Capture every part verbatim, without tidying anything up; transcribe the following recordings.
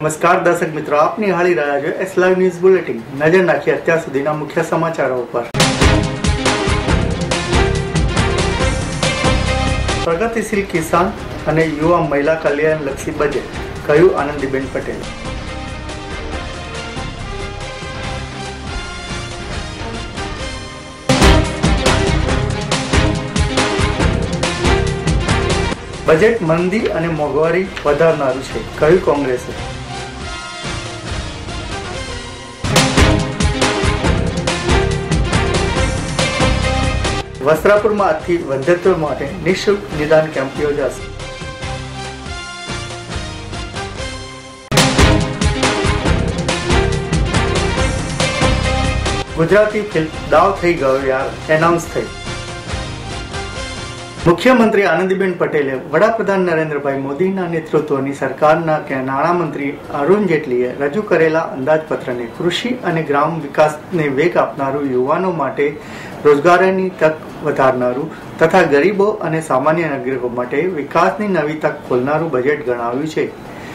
નમસ્કાર દર્શક મિત્રો, આપ નિહાળી રહ્યા છો એસ લાઈવ ન્યૂઝ બુલેટિન। નજર નાખીએ અત્યાર સુધીના મુખ્ય સમાચારો ઉપર। પ્રગતિશીલ કિસાન અને યુવા મહિલા કલ્યાણ લક્ષી બજેટ, કહ્યું આનંદીબેન પટેલ। બજેટ મંદી અને મોંઘવારી વધારનારું છે, કહ્યું કોંગ્રેસે। વસ્ત્રાપુરમાં આજથી વંધ્યત્વ માટે નિઃશુલ્ક નિદાન કેમ્પ યોજાશે। ગુજરાતી ફિલ્મ દાવ થઈ ગયો યાર એનાઉન્સ થઈ। મુખ્યમંત્રી આનંદીબેન પટેલે વડાપ્રધાન નરેન્દ્રભાઈ મોદીના નેતૃત્વની સરકારના નાણામંત્રી અરુણ જેટલીએ રજૂ કરેલા અંદાજપત્રને કૃષિ અને ગ્રામ વિકાસને વેગ આપનારું, યુવાનો માટે રોજગારીની તક વધારનારું તથા ગરીબો અને સામાન્ય નાગરિકો માટે વિકાસની નવી તક ખોલનારું બજેટ ગણાવ્યું છે।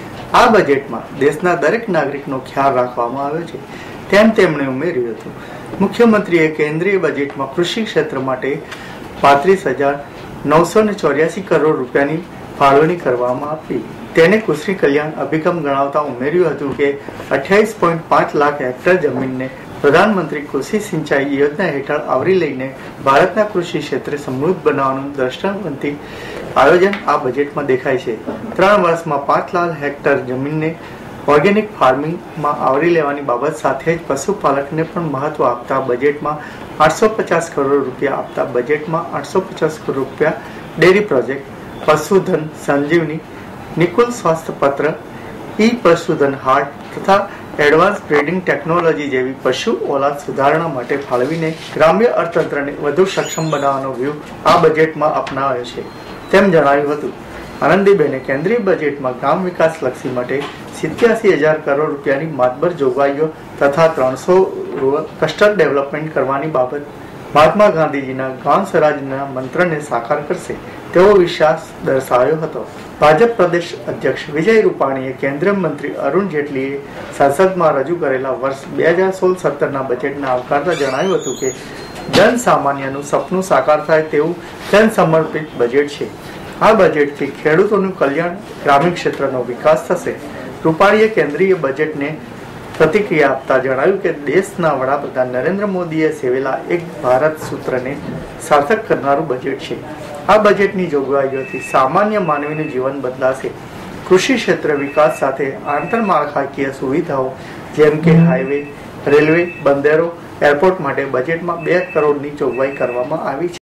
આ બજેટમાં દેશના દરેક નાગરિકનો ખ્યાલ રાખવામાં આવ્યો છે, તેમ તેમણે ઉમેર્યું હતું। મુખ્યમંત્રીએ કેન્દ્રીય બજેટમાં કૃષિ ક્ષેત્ર માટે પાંત્રીસ હજાર નવસો ને ચોર્યાસી કરોડ રૂપિયાની ફાળવણી કરવામાં આવી। તેને કૃષિ કલ્યાણ અભિગમ ગણાવતા ઉમેર્યું હતું કે અઠ્યાવીસ પોઈન્ટ પાંચ લાખ હેક્ટર જમીનને પ્રધાનમંત્રી કૃષિ સિંચાઈ યોજના હેઠળ આવરી લઈને ભારતના કૃષિ ક્ષેત્રે સમૃદ્ધ બનાવવાનું દ્રષ્ટાંતવંતી આયોજન આ બજેટમાં દેખાય છે। ત્રણ વર્ષમાં પાંચ લાખ હેક્ટર જમીનને ઓર્ગેનિક ફાર્મિંગમાં આવરી લેવાની બાબત સાથે જ પશુપાલકને પણ મહત્વ આપતા બજેટમાં આઠસો પચાસ કરોડ રૂપિયા આપતા બજેટમાં આઠસો પચાસ કરોડ રૂપિયા ડેરી પ્રોજેક્ટ, પશુધન સંજીવની, નિકુલ સ્વાસ્થ્ય પત્ર, ઈ પશુધન હાટ તથા એડવાન્સ બ્રીડિંગ ટેકનોલોજી જેવી પશુ ઓલાદ સુધારણા માટે ફાળવીને ગ્રામ્ય અર્થતંત્રને વધુ સક્ષમ બનાવવાનો વ્યૂહ આ બજેટમાં અપનાવ્યો છે, તેમ જણાવ્યું હતું। આનંદીબેને કેન્દ્રીય બજેટમાં ગ્રામ વિકાસ લક્ષી માટે સિત્યાસી હજાર કરોડ રૂપિયાની માતબર જોગવાઈઓ તથા ત્રણસો ક્લસ્ટર ડેવલપમેન્ટ કરવાની બાબત મહાત્મા ગાંધીજીના ગામ સ્વરાજના મંત્રને સાકાર કરશે તેવો વિશ્વાસ દર્શાવ્યો હતો। ભાજપ પ્રદેશ અધ્યક્ષ વિજય રૂપાણીએ કેન્દ્રીય મંત્રી અરુણ જેટલીએ સંસદમાં રજૂ કરેલા વર્ષ બે હજાર સોળ સત્તરના બજેટને આવકારતા જણાવ્યું હતું કે જન સામાન્યનું સપનું સાકાર થાય તેવું જન સમર્પિત બજેટ છે। આ બજેટથી ખેડૂતોનું કલ્યાણ, ગ્રામીણ ક્ષેત્રનો વિકાસ થશે। રૂપાણીએ કેન્દ્રીય બજેટને પ્રતિક્રિયા આપતા જણાવ્યું કે દેશના વડાપ્રધાન નરેન્દ્ર મોદીએ સેવેલા એક ભારત સૂત્રને સાર્થક કરનારું બજેટ છે। આ બજેટની જોગવાઈઓથી સામાન્ય માનવીનું જીવન બદલાશે। કૃષિ ક્ષેત્ર વિકાસ સાથે આંતરમાળખાકીય સુવિધાઓ જેમ કે હાઈવે, રેલવે, બંદરો, એરપોર્ટ માટે બજેટમાં બે કરોડની જોગવાઈ કરવામાં આવી છે।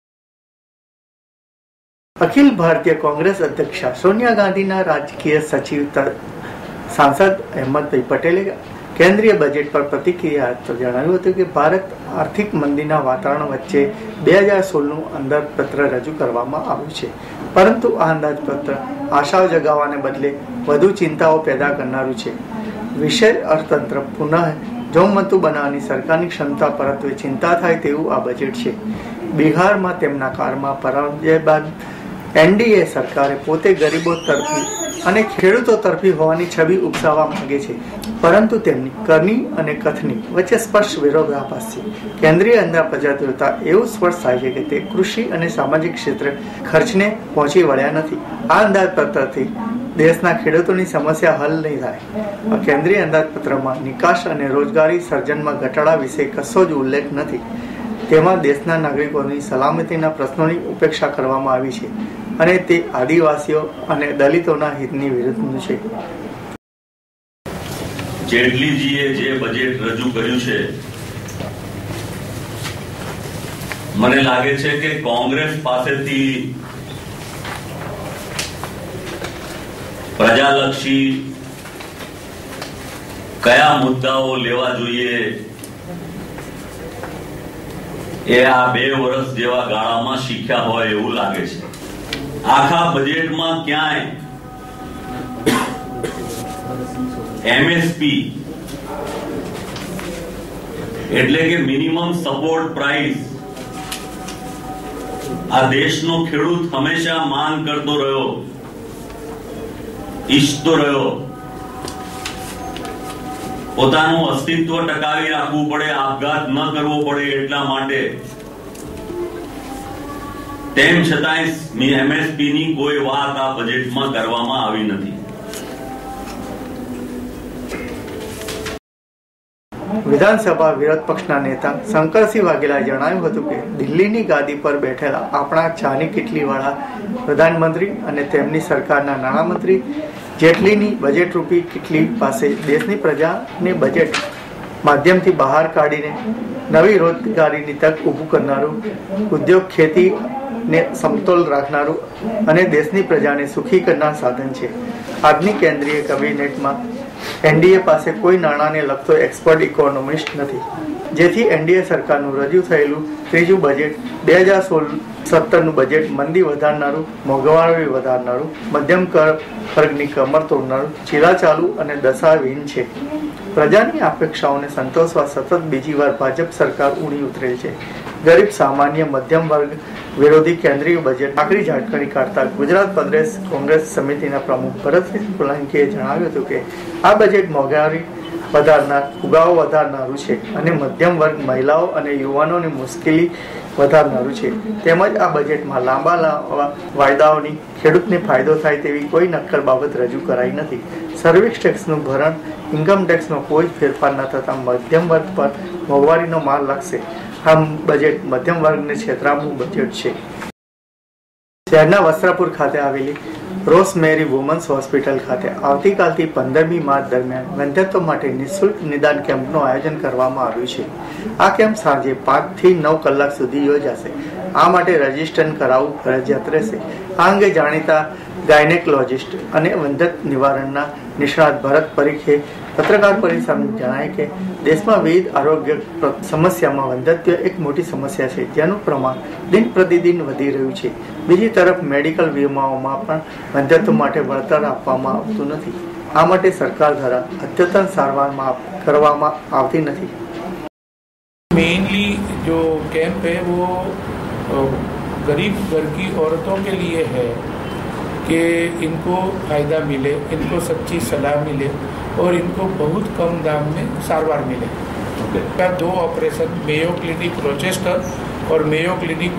અખિલ ભારતીય કોંગ્રેસ અધ્યક્ષા સોનિયા ગાંધીના રાજકીય સચિવ સાંસદ અહેમદભાઈ પટેલે કેન્દ્રીય બજેટ પર પ્રતિક્રિયા આપતા જણાવ્યું હતું કે ભારત આર્થિક મંદીના વાતાવરણ વચ્ચે બે હજાર સોળનું અંદાજપત્ર રજૂ કરવામાં આવ્યું છે, પરંતુ આ અંદાજપત્ર આશાઓ જગાવવાને બદલે વધુ ચિંતાઓ પેદા કરનારું છે। વિષય અર્થતંત્ર પુનઃ જોમવંતુ બનાવવાની સરકારની ક્ષમતા પરત્વે ચિંતા થાય તેવું આ બજેટ છે। બિહારમાં તેમના કાળમાં પરાજય બાદ એનડીએ સરકારે પોતે ગરીબો તરફી અને ખેડૂતો તરફી હોવાની છબી ઉપસાવવા માંગે છે, પરંતુ તેમની કરની અને કથની વચ્ચે સ્પષ્ટ વિરોધાભાસ છે। કેન્દ્રીય અંદાજપત્ર જોતા એવું સ્પષ્ટ થાય છે કે તે કૃષિ અને સામાજિક ક્ષેત્રે ખર્ચને પહોંચી વળ્યા નથી। આ અંદાજપત્રથી દેશના ખેડૂતોની સમસ્યા હલ નહીં થાય। કેન્દ્રીય અંદાજપત્રમાં નિકાસ અને રોજગારી સર્જનમાં ઘટાડા વિશે કશો જ ઉલ્લેખ નથી। તેમાં દેશના નાગરિકોની સલામતીના પ્રશ્નોની ઉપેક્ષા કરવામાં આવી છે અને તે આદિવાસીઓ અને દલિતોના હિતની વિરુદ્ધનું છે। જેટલીજીએ જે બજેટ રજૂ કર્યું છે, મને લાગે છે કે કોંગ્રેસ પાસેથી પ્રજાલક્ષી કયા મુદ્દાઓ લેવા જોઈએ એ આ બે વર્ષ જેવા ગાળામાં શીખ્યા હોય એવું લાગે છે। આખા બજેટમાં ક્યાંય એમએસપી એટલે કે મિનિમમ સપોર્ટ પ્રાઇસ આ દેશનો ખેડૂત હંમેશા માંગ કરતો રહ્યો, ઈચ્છતો રહ્યો પોતાનું અસ્તિત્વ ટકાવી રાખવું પડે, આપઘાત ન કરવો પડે એટલા માટે. તેમ છતાંય એમએસપી ની કોઈ વાત આ બજેટમાં કરવામાં આવી નથી. વિધાનસભા વિરોધ પક્ષના નેતા શંકરસિંહ વાઘેલાએ જણાવ્યું હતું કે દિલ્હીની ગાદી પર બેઠેલા આપણા ચાની કીટલીવાળા પ્રધાનમંત્રી અને તેમની સરકારના નાણામંત્રી જેટલીની બજેટ રૂપી કીટલી પાસે દેશની પ્રજાને બજેટ માધ્યમથી બહાર કાઢીને નવી રોજગારીની તક ઊભું કરનારું, ઉદ્યોગ ખેતી ને સમતોલ રાખનારું અને દેશની પ્રજાને સુખી કરનાર સાધન છે. આજની કેન્દ્રીય કેબિનેટમાં એનડીએ પાસે કોઈ નાણાંને લગતો એક્સપર્ટ ઇકોનોમિસ્ટ નથી, જેથી એનડીએ સરકારનું રજૂ થયેલું ત્રીજું બજેટ બે હજાર સોળ સત્તરનું બજેટ મંદી વધારનારું, મોંઘવારી વધારનારું, મધ્યમ વર્ગની કમર તોડનારું, ચીલાચાલુ અને દશાવિહીન છે. પ્રજાની અપેક્ષાઓને સંતોષવા સતત બીજી વાર ભાજપ સરકાર ઉડી ઉતરેલ છે. ગરીબ સામાન્ય મધ્યમ વર્ગ વિરોધી કેન્દ્રીય બજેટ આકરી ઝાટકણી કાઢતા ગુજરાત પ્રદેશ કોંગ્રેસ સમિતિના પ્રમુખ ભરતસિંહ સોલંકીએ જણાવ્યું હતું કે આ બજેટ મોંઘવારી વધારનાર, ફુગાવો વધારનારું છે અને મધ્યમ વર્ગ, મહિલાઓ અને યુવાનોની મુશ્કેલી વધારનારું છે. તેમજ આ બજેટમાં લાંબા લાંબા વાયદાઓની ખેડૂતને ફાયદો થાય તેવી કોઈ નક્કર બાબત રજૂ કરાઈ નથી. સર્વિસ ટેક્સનું ભરણ, ઇન્કમ ટેક્સમાં કોઈ ફેરફાર ન થતા મધ્યમ વર્ગ પર મોંઘવારીનો માર લાગશે. આ બજેટ મધ્યમ વર્ગને છેતરામનું બજેટ છે. શહેરના વસ્ત્રાપુર ખાતે આવેલી રોઝમેરી વુમન્સ હોસ્પિટલ ખાતે આવતીકાલથી પંદરમી માર્ચ દરમિયાન વંધ્યત્વ માટે નિઃશુલ્ક નિદાન કેમ્પનું આયોજન કરવામાં આવ્યું છે. આ કેમ્પ સાંજે પાંચ થી નવ કલાક સુધી યોજાશે. આ માટે રજીસ્ટ્રેશન કરાવવું ફરજિયાત રહેશે. આ અંગે જાણીતા ગાયનેકોલોજિસ્ટ અને વંધ્યત્વ નિવારણના નિષ્ણાત ભરત પરીખે પત્રકાર પરિષદમાં જણાવ્યું કે દેશમાં વિવિધ આરોગ્ય સમસ્યામાં વંધ્યત્વ એક મોટી સમસ્યા છે, જેનું પ્રમાણ દિન પ્રતિદિન વધી રહ્યું છે. બીજી તરફ મેડિકલ વીમાઓમાં પણ વંધ્યત્વ માટે વળતર આપવામાં આવતું નથી. આ માટે સરકાર દ્વારા અદ્યતન સારવારમાં કરવામાં આવતી નથી. मेनली जो कैंप है वो गरीब घर की औरतों के लिए है कि इनको फ़ायदा मिले, इनको सच्ची सलाह मिले और इनको बहुत कम दाम में सारवार मिले. का दो ऑपरेशन मेयो क्लिनिक रोचेस्टर और मेयो क्लिनिक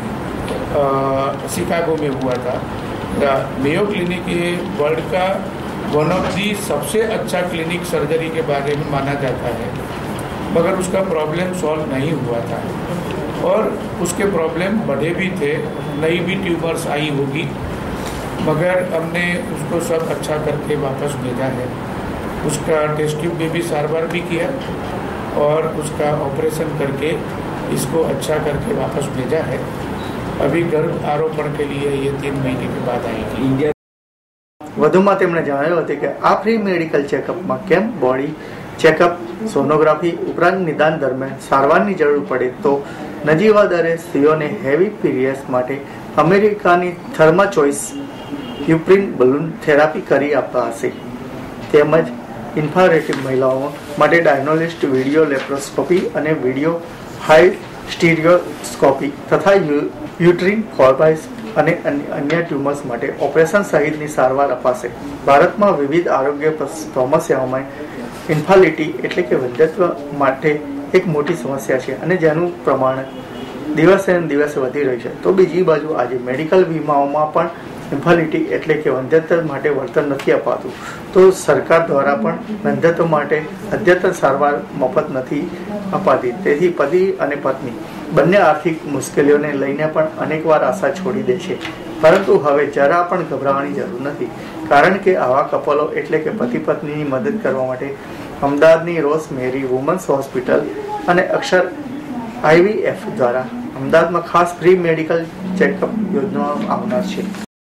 शिकागो में हुआ था. मेयो क्लिनिक ये वर्ल्ड का वन ऑफ दी सबसे अच्छा क्लिनिक सर्जरी के बारे में माना जाता है, मगर उसका प्रॉब्लम सॉल्व नहीं हुआ था और उसके प्रॉब्लम बढ़े भी थे. नई भी ट्यूमर्स आई होगी, मगर हमने उसको सब अच्छा करके वापस भेजा है. उसका टेस्ट ट्यूब में भी सारवार भी किया और उसका ऑपरेशन करके इसको अच्छा करके वापस भेजा है. अभी गर्भ आरोपण के लिए ये तीन महीने के बाद आएगी. વધુમાં તેમણે જણાવ્યું હતું કે આ ફ્રી મેડિકલ ચેકઅપમાં કેમ્પ, બોડી ચેકઅપ, સોનોગ્રાફી ઉપરાંત નિદાન દરમિયાન સારવારની જરૂર પડે તો નજીવા દરે સ્ત્રીઓને હેવી પીરિયડ્સ માટે અમેરિકાની થર્માચોઇસ યુપ્રિન બલૂન થેરાપી કરી અપાશે. તેમજ ઇન્ફારેટિવ મહિલાઓ માટે ડાયગ્નોસ્ટિક વિડિયો લેપ્રોસ્કોપી અને વિડિયો હાઈ સ્ટીરિયોસ્કોપી તથા યુટ્રીન ફોર્બાઇસ અને અન્ય ટ્યુમર્સ માટે ઓપરેશન સહિતની સારવાર અપાશે. ભારતમાં વિવિધ આરોગ્ય સમસ્યાઓમાં ઇન્ફાલિટી એટલે કે વંધ્યત્વ માટે એક મોટી સમસ્યા છે અને જેનું પ્રમાણ દિવસે ને દિવસે વધી રહ્યું છે. તો બીજી બાજુ આજે મેડિકલ વીમાઓમાં પણ ઇન્ફાલિટી એટલે કે વંધ્યત્વ માટે વળતર નથી અપાતું. તો સરકાર દ્વારા પણ વંધ્યત્વ માટે અદ્યતન સારવાર મફત નથી અપાતી. તેથી પતિ અને પત્ની બંને આર્થિક મુશ્કેલીઓને લઈને પણ અનેકવાર આશા છોડી દે છે. પરંતુ હવે જરા પણ ગભરાવાની જરૂર નથી, કારણ કે આવા કપલો એટલે કે પતિ પત્નીની મદદ કરવા માટે અમદાવાદની રોઝમેરી વુમન્સ હોસ્પિટલ અને અક્ષર આઈવીએફ દ્વારા અમદાવાદમાં ખાસ ફ્રી મેડિકલ ચેકઅપ યોજવામાં આવનાર છે.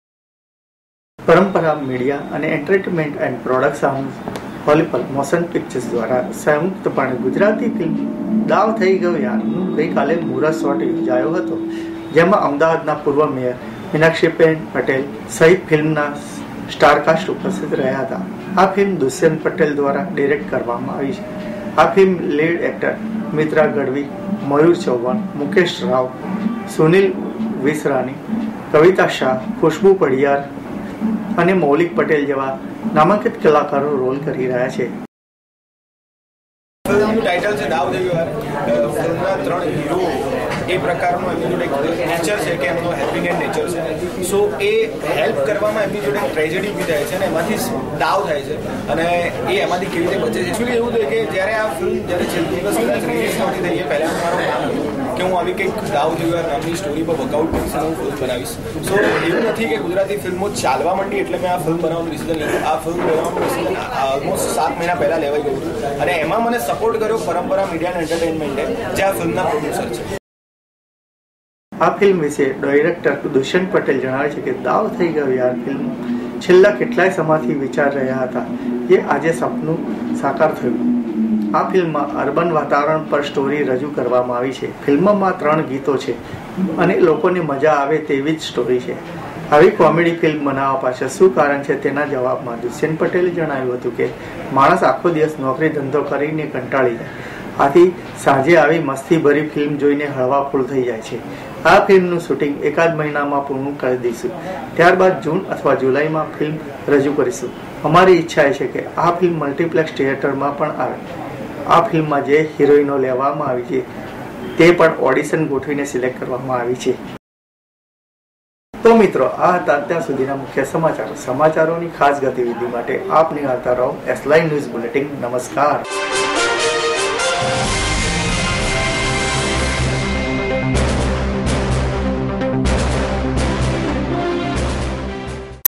પરંપરા મીડિયા અને એન્ટરટેનમેન્ટ એન્ડ પ્રોડક્શન હોલિપલ મોશન પિક્ચર્સ દ્વારા સંયુક્તપણે ગુજરાતી ફિલ્મ દાવ થઈ ગયો યારનું ગઈકાલે મુહૂર્ત શોટ યોજાયો હતો, જેમાં અમદાવાદના પૂર્વ મેયર મીનાક્ષીબેન પટેલ સહિત ફિલ્મના સ્ટારકાસ્ટ ઉપસ્થિત રહ્યા હતા. આ ફિલ્મ દુષ્યંત પટેલ દ્વારા ડિરેક્ટ કરવામાં આવી છે. આ film lead actor Mitra Gadhvi, Mayur Chauhan, Mukesh Rao, Sunil Visrani, Kavita Shah, Khushbu Padiyar અને મૌલિક પટેલ જેવા નામાંકિત કલાકારો રોલ કરી રહ્યા છે. ફિલ્મનું ટાઇટલ છે દાવ દેવી યાર. ફિલ્મના ત્રણ હીરો એ પ્રકારનું એમની જોડે નેચર છે કે એમનો હેલ્પિંગ એન્ડ નેચર છે. સો એ હેલ્પ કરવામાં એમની જોડે ટ્રેજેડી ઊભી થાય છે અને એમાંથી દાવ થાય છે અને એ એમાંથી કેવી રીતે બચે છે. એકચ્યુઅલી એવું થયું કે જ્યારે આ ફિલ્મ જ્યારે છેલ્લો દિવસ કદાચ રિલીઝ નહોતી થઈ એ પહેલાં મારો પ્લાન હતું કે હું આવી કંઈક દાવ દેવી યાર નામની સ્ટોરી પર વર્કઆઉટ કરીશ અને હું ફિલ્મ બનાવીશ. સો એવું નથી કે ગુજરાતી ફિલ્મો ચાલવા માંડી એટલે મેં આ ફિલ્મ બનાવવાનું ડિસિઝન લીધું. આ ફિલ્મ બનાવવાનું ડિસિઝન ઓલમોસ્ટ સાત મહિના પહેલાં લેવાઈ ગયું હતું અને એમાં મને સપોર્ટ કર્યો પરંપરા મીડિયા એન્ડ એન્ટરટેનમેન્ટે, જે આ ફિલ્મના પ્રોડ્યુસર છે. આ ફિલ્મ વિશે ડાયરેક્ટર દુષ્યંત પટેલ જણાવે છે કે દાવ થઈ ગયો યાર ફિલ્મ છેલ્લા કેટલાય સમયથી વિચાર રહ્યા હતા, એ આજે સપનું સાકાર થયું. આ ફિલ્મમાં અર્બન વાતાવરણ પર સ્ટોરી રજૂ કરવામાં આવી છે. ફિલ્મમાં ત્રણ ગીતો છે અને લોકોને મજા આવે તેવી જ સ્ટોરી છે. આવી કોમેડી ફિલ્મ બનાવવા પાછળ શું કારણ છે તેના જવાબમાં દુષ્યંત પટેલે જણાવ્યું હતું કે માણસ આખો દિવસ નોકરી ધંધો કરીને કંટાળી જાય, આથી સાંજે આવી મસ્તીભરી ફિલ્મ જોઈને હળવાફૂળ થઈ જાય છે. આ ફિલ્મનું શૂટિંગ એકાદ મહિનામાં પૂર્ણ કરી દઈશું, ત્યારબાદ જૂન અથવા જુલાઈમાં ફિલ્મ રજૂ કરીશું. અમારી ઈચ્છા છે કે આ ફિલ્મ મલ્ટીપ્લેક્સ થિયેટરમાં પણ આવે. આ ફિલ્મમાં જે હિરોઈનો લેવામાં આવી છે તે પણ ઓડિશન ગોઠવીને સિલેક્ટ કરવામાં આવી છે. તો મિત્રો, આ હતા અત્યાર સુધીના મુખ્ય સમાચારો. સમાચારોની ખાસ ગતિવિધિ માટે આપ નિહાળતા રહો એસ લાઈવ ન્યૂઝ બુલેટિન. નમસ્કાર.